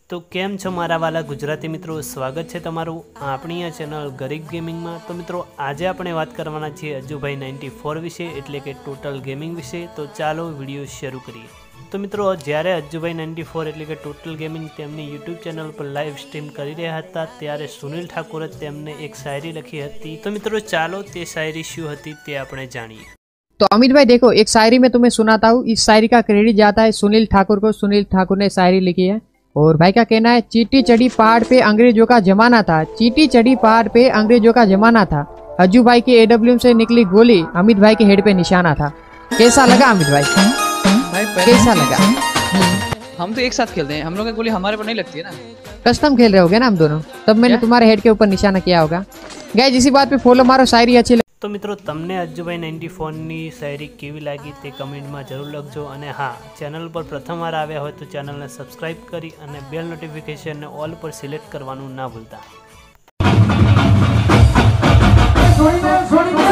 तो केम छो मारा वाला गुजराती मित्रों, स्वागत है तमारू आपणी आ चेनल गरीब गेमिंग में। तो मित्रों आज आपणे बात करवाना छे अज्जुभाई 94 विषे एटले के टोटल गेमिंग विषे। तो चालो विडियो शुरू करिए। तो मित्रों ज्यारे अज्जुभाई 94 एटले के टोटल गेमिंग तेमनी यूट्यूब चेनल पर लाइव स्ट्रीम करी रह्या हता त्यारे सुनील ठाकुरे तेमने एक शायरी लखी हती। तो मित्रों चालो ते शायरी शुं हती ते आपणे जाणीए। तो अमित भाई देखो, एक शायरी में तुम्हें सुनाता हूँ। इस शायरी का क्रेडिट जाता है सुनील ठाकुर को। सुनील ठाकुर ने शायरी लिखी है और भाई का कहना है, चींटी चढ़ी पहाड़ पे अंग्रेजों का जमाना था, चींटी चढ़ी पहाड़ पे अंग्रेजों का जमाना था, अज्जू भाई के एडब्ल्यूएम से निकली गोली अमित भाई के हेड पे निशाना था। कैसा लगा अमित भाई? कैसा लगा? हम तो एक साथ खेलते हैं, हम लोग की गोली हमारे पर नहीं लगती है ना। कस्टम खेल रहे होगे ना हम दोनों, तब मैंने तुम्हारे हेड के ऊपर निशाना किया होगा। गाइस इसी बात पे फॉलो मारो, शायरी अच्छी लगी। तो मित्रों तमने अज्जुभाई 94 ની શાયરી કેવી લાગી તે કમેન્ટમાં જરૂર લખજો। અને હા, ચેનલ પર પ્રથમ વાર આવ્યા હોય તો ચેનલને સબસ્ક્રાઇબ કરી અને બેલ નોટિફિકેશનને ઓલ પર સિલેક્ટ કરવાનું ના ભૂલતા।